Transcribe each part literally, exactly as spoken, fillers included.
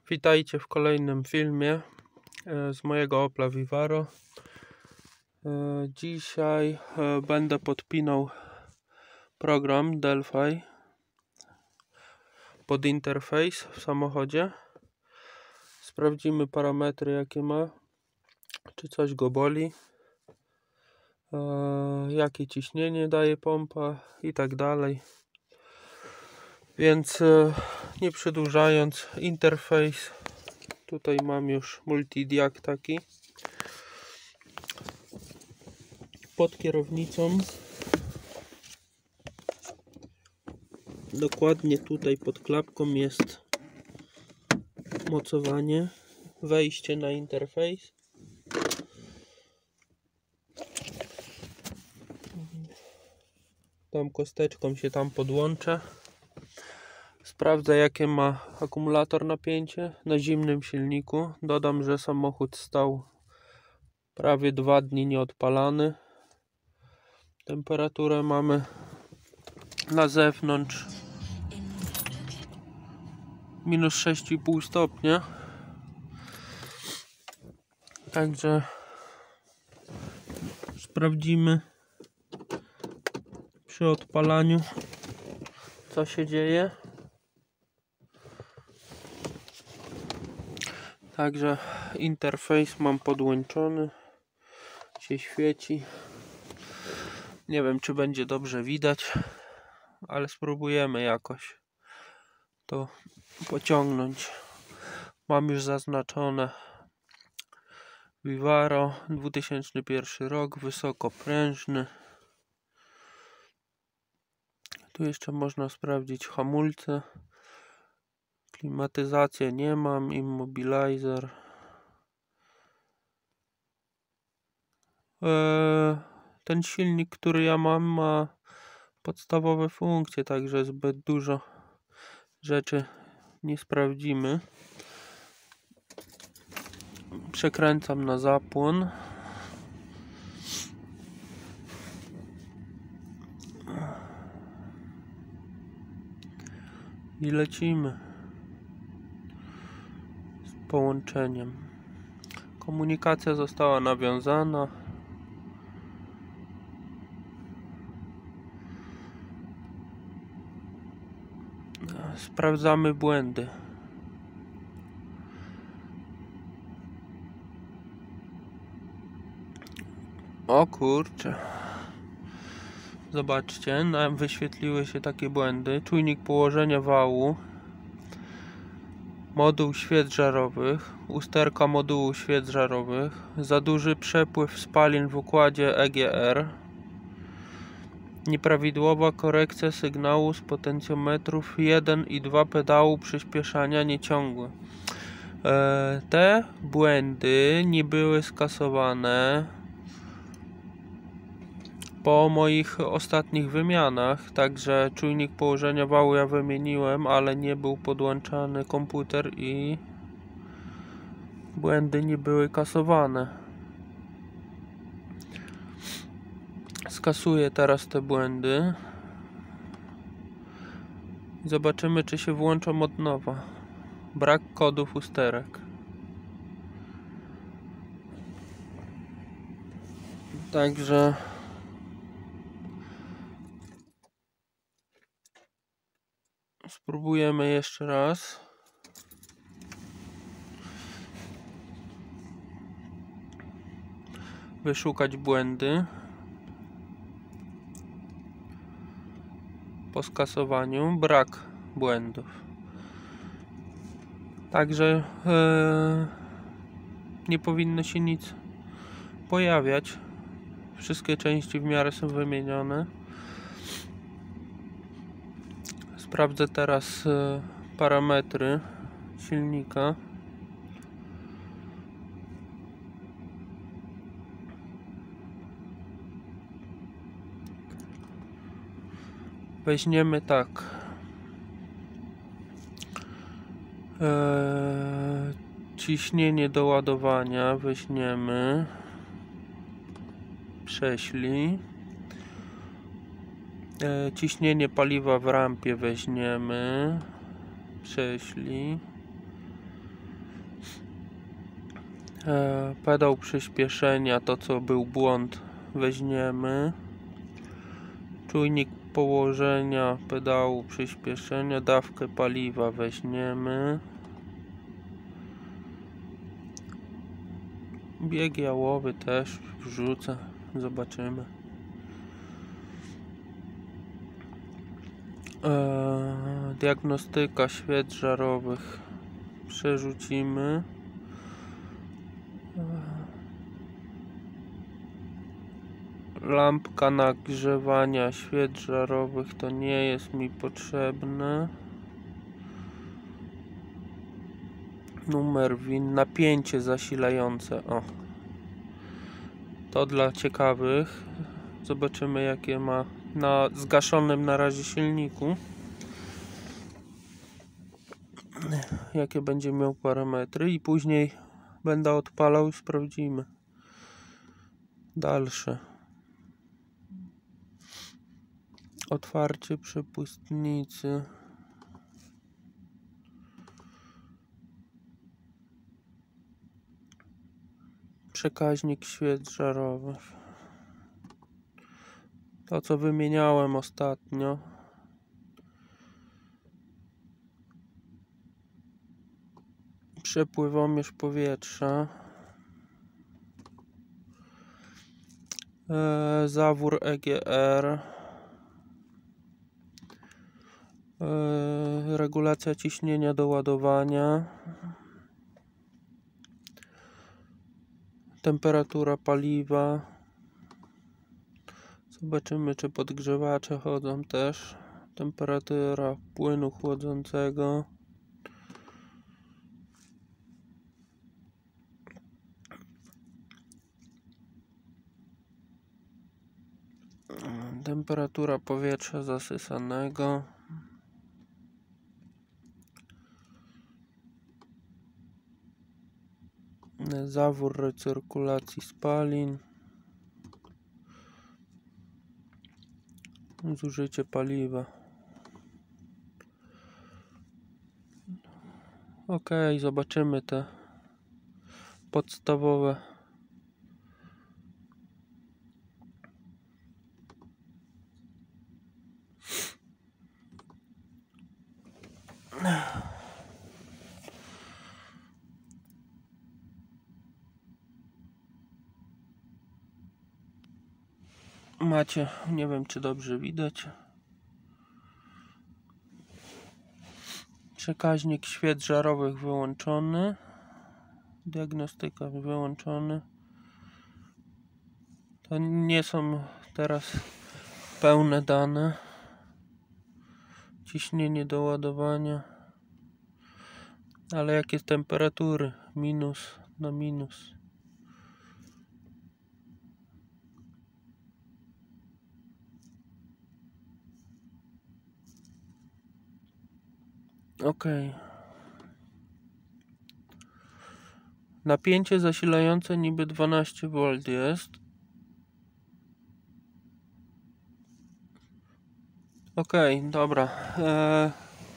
Witajcie w kolejnym filmie z mojego Opla Vivaro. Dzisiaj będę podpinał program Delphi pod interfejs w samochodzie. Sprawdzimy parametry, jakie ma, czy coś go boli, jakie ciśnienie daje pompa i tak dalej. Więc nie przedłużając, interfejs. Tutaj mam już multidiag taki pod kierownicą. Dokładnie tutaj pod klapką jest mocowanie, wejście na interfejs. Tą kosteczką się tam podłączę. Sprawdzę, jakie ma akumulator napięcie na zimnym silniku. Dodam, że samochód stał prawie dwa dni nieodpalany. Temperaturę mamy na zewnątrz minus sześć i pół stopnia. Także sprawdzimy przy odpalaniu, co się dzieje. Także interfejs mam podłączony, się świeci. Nie wiem, czy będzie dobrze widać, ale spróbujemy jakoś to pociągnąć. Mam już zaznaczone Vivaro, dwa tysiące pierwszy rok, wysokoprężny. Tu jeszcze można sprawdzić hamulce. Klimatyzację nie mam, immobilizer. Eee, ten silnik, który ja mam, ma podstawowe funkcje, także zbyt dużo rzeczy nie sprawdzimy. Przekręcam na zapłon. I lecimy z połączeniem. Komunikacja została nawiązana. Sprawdzamy błędy. O kurczę. Zobaczcie, nam wyświetliły się takie błędy. Czujnik położenia wału, moduł świec żarowych, usterka modułu świec żarowych, za duży przepływ spalin w układzie E G R, nieprawidłowa korekcja sygnału z potencjometrów jeden i dwa pedału przyspieszania nieciągłe. E, te błędy nie były skasowane po moich ostatnich wymianach, także czujnik położenia wału ja wymieniłem, ale nie był podłączany komputer i błędy nie były kasowane. Skasuję teraz te błędy. Zobaczymy, czy się włączą od nowa. Brak kodów usterek. Także spróbujemy jeszcze raz. Wyszukać błędy. Po skasowaniu brak błędów. Także yy, nie powinno się nic pojawiać. Wszystkie części w miarę są wymienione. Sprawdzę teraz yy, parametry silnika. Weźmiemy tak. Eee, ciśnienie do ładowania weźmiemy. Prześlij. Eee, ciśnienie paliwa w rampie weźmiemy. Prześlij. e, pedał przyspieszenia, to co był błąd, weźmiemy. Czujnik położenia pedału przyspieszenia, dawkę paliwa weźmiemy. Bieg jałowy też wrzucę, zobaczymy. Eee, diagnostyka świec żarowych przerzucimy. Eee, lampka nagrzewania świec żarowych to nie jest mi potrzebne. Numer win, napięcie zasilające. O, to dla ciekawych. Zobaczymy jakie ma na zgaszonym na razie silniku. Jakie będzie miał parametry i później będę odpalał i sprawdzimy. Dalsze. Otwarcie przepustnicy. Przekaźnik świec żarowych. To co wymieniałem ostatnio. Przepływomierz powietrza. E, zawór E G R. E, regulacja ciśnienia do ładowania. Temperatura paliwa. Zobaczymy czy podgrzewacze chodzą też. Temperatura płynu chłodzącego. Temperatura powietrza zasysanego. Zawór recyrkulacji spalin. Zużycie paliwa. Ok, zobaczymy te podstawowe macie, nie wiem czy dobrze widać. Przekaźnik świec żarowych wyłączony. Diagnostyka wyłączony. To nie są teraz pełne dane. Ciśnienie do ładowania. Ale jakie temperatury? Minus na minus. Ok. Napięcie zasilające niby dwanaście wolt jest. Ok, dobra. Eee,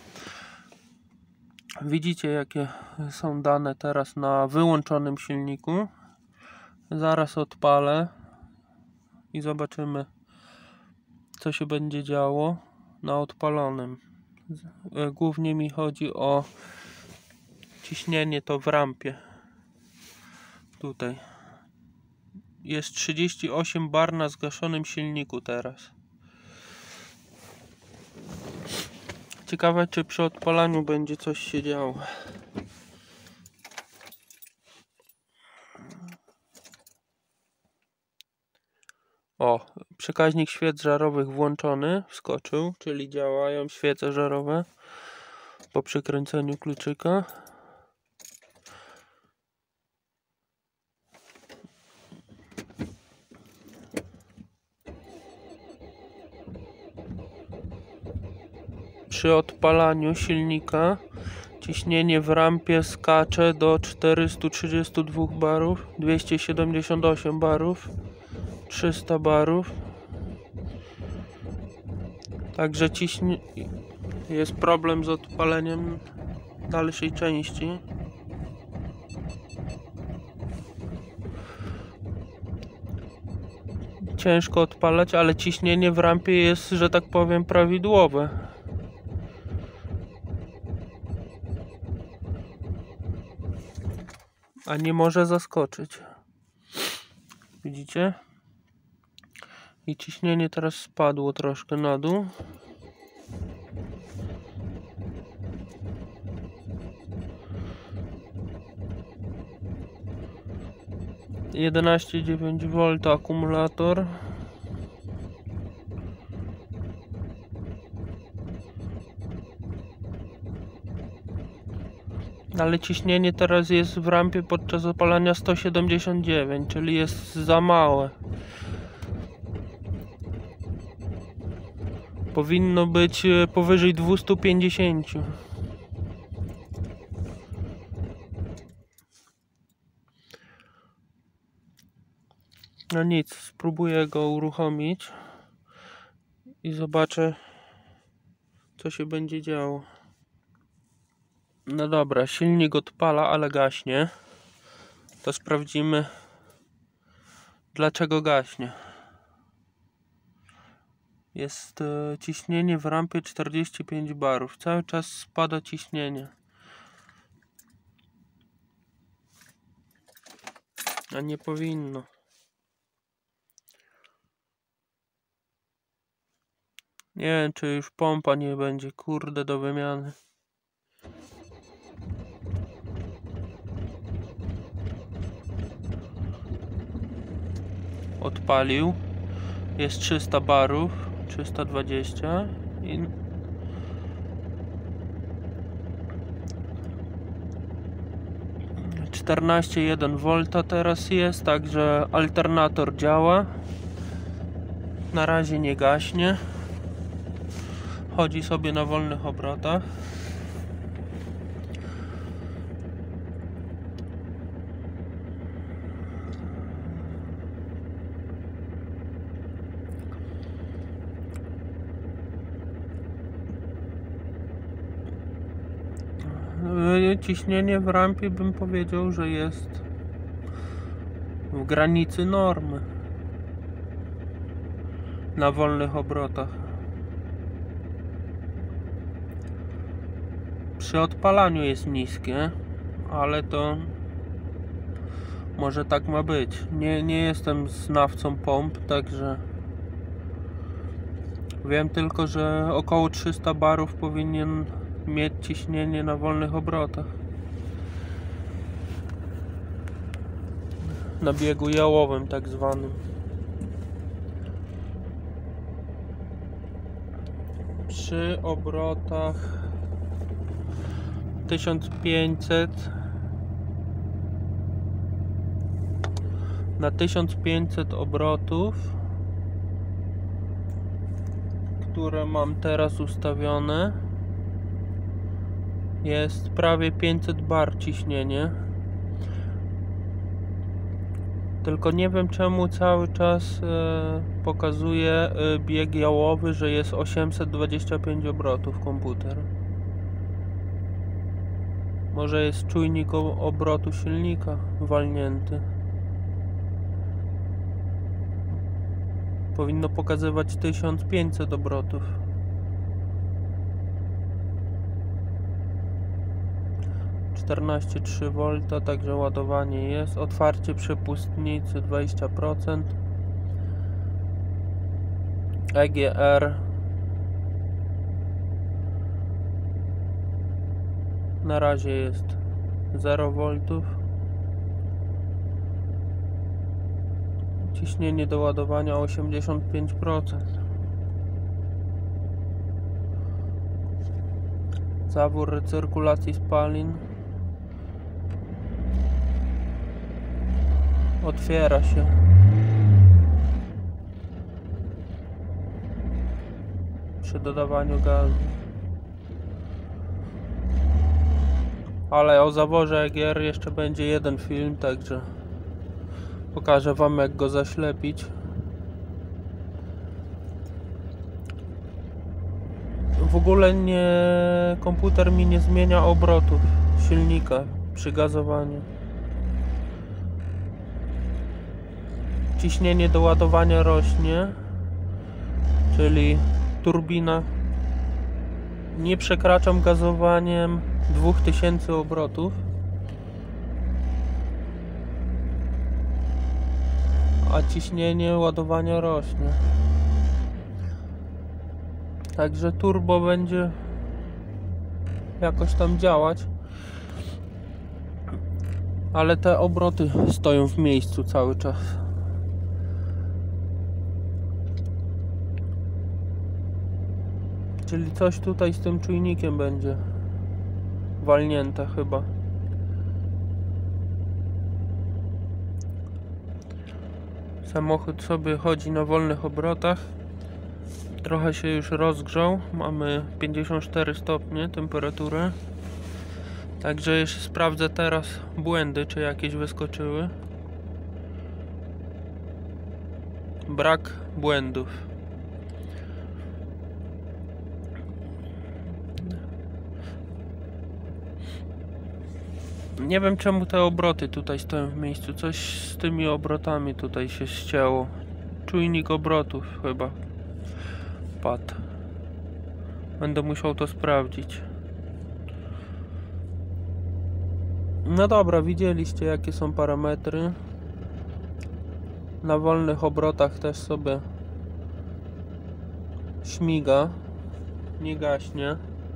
widzicie jakie są dane teraz na wyłączonym silniku. Zaraz odpalę i zobaczymy co się będzie działo na odpalonym. Głównie mi chodzi o ciśnienie to w rampie. Tutaj jest trzydzieści osiem bar na zgaszonym silniku teraz. Ciekawe czy przy odpalaniu będzie coś się działo. O, przekaźnik świec żarowych włączony, wskoczył, czyli działają świece żarowe po przykręceniu kluczyka. Przy odpalaniu silnika ciśnienie w rampie skacze do czterystu trzydziestu dwóch barów, dwieście siedemdziesiąt osiem barów, trzysta barów. Także ciśnie... jest problem z odpaleniem dalszej części. ciężko odpalać, ale ciśnienie w rampie jest, że tak powiem, prawidłowe. A nie może zaskoczyć. Widzicie? I ciśnienie teraz spadło troszkę na dół. jedenaście przecinek dziewięć wolt akumulator. Ale ciśnienie teraz jest w rampie podczas opalania sto siedemdziesiąt dziewięć, czyli jest za małe. Powinno być powyżej dwieście pięćdziesiąt. No nic, spróbuję go uruchomić i zobaczę, co się będzie działo. No dobra, silnik odpala, ale gaśnie. To sprawdzimy, dlaczego gaśnie. Jest e, ciśnienie w rampie czterdzieści pięć barów. Cały czas spada ciśnienie. A nie powinno. Nie wiem, czy już pompa nie będzie, kurde, do wymiany. Odpalił. Jest trzysta barów, trzysta dwadzieścia i czternaście przecinek jeden wolta teraz jest, także alternator działa. Na razie nie gaśnie. Chodzi sobie na wolnych obrotach. Ciśnienie w rampie bym powiedział, że jest w granicy normy na wolnych obrotach. Przy odpalaniu jest niskie, ale to może tak ma być. Nie, nie jestem znawcą pomp, także wiem tylko, że około trzysta barów powinien mieć ciśnienie na wolnych obrotach. Na biegu jałowym tak zwanym. Przy obrotach tysiąc pięćset na tysiąc pięćset obrotów, które mam teraz ustawione, jest prawie pięćset bar ciśnienie. Tylko nie wiem, czemu cały czas e, pokazuje e, bieg jałowy, że jest osiemset dwadzieścia pięć obrotów komputer. Może jest czujnik obrotu silnika walnięty. Powinno pokazywać tysiąc pięćset obrotów. czternaście przecinek trzy wolta, także ładowanie jest. Otwarcie przepustnicy dwadzieścia procent. E G R na razie jest zero woltów. Ciśnienie do ładowania osiemdziesiąt pięć procent. Zawór recyrkulacji spalin. Otwiera się. Przy dodawaniu gazu. Ale o zaworze E G R jeszcze będzie jeden film, także pokażę wam, jak go zaślepić. W ogóle nie, komputer mi nie zmienia obrotów silnika przy gazowaniu. ciśnienie do ładowania rośnie, czyli turbina nie przekraczam gazowaniem dwa tysiące obrotów, a ciśnienie ładowania rośnie. Także turbo będzie jakoś tam działać, ale te obroty stoją w miejscu cały czas. Czyli coś tutaj z tym czujnikiem będzie walnięte chyba. Samochód sobie chodzi na wolnych obrotach. Trochę się już rozgrzał. Mamy pięćdziesiąt cztery stopnie temperatury. Także jeszcze sprawdzę teraz błędy, czy jakieś wyskoczyły. Brak błędów. Nie wiem, czemu te obroty tutaj stoją w miejscu. Coś z tymi obrotami tutaj się ścięło. Czujnik obrotów chyba padł. Będę musiał to sprawdzić. No dobra, widzieliście jakie są parametry. Na wolnych obrotach też sobie śmiga, nie gaśnie.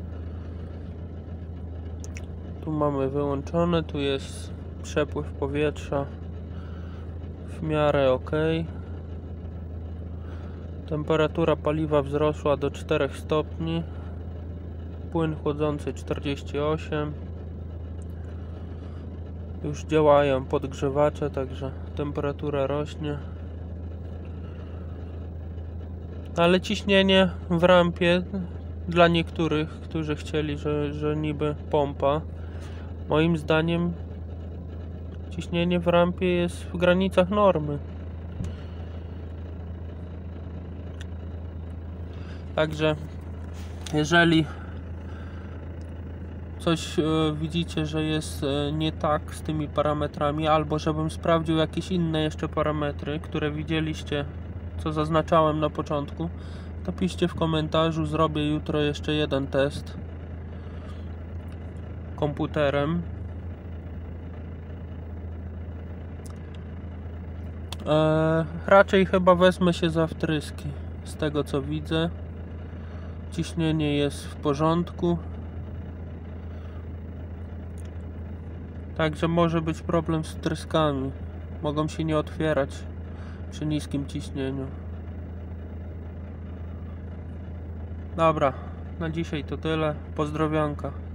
Tu mamy wyłączone, tu jest przepływ powietrza w miarę ok. Temperatura paliwa wzrosła do czterech stopni. Płyn chłodzący czterdzieści osiem. Już działają podgrzewacze, także temperatura rośnie. Ale ciśnienie w rampie dla niektórych, którzy chcieli, że, że niby pompa, moim zdaniem ciśnienie w rampie jest w granicach normy. Także jeżeli coś e, widzicie, że jest e, nie tak z tymi parametrami, albo żebym sprawdził jakieś inne jeszcze parametry, które widzieliście, co zaznaczałem na początku, to piszcie w komentarzu. Zrobię jutro jeszcze jeden test komputerem. E, raczej chyba wezmę się za wtryski. Z tego co widzę, ciśnienie jest w porządku. Także może być problem z wtryskami. Mogą się nie otwierać przy niskim ciśnieniu. Dobra, na dzisiaj to tyle. Pozdrowionka.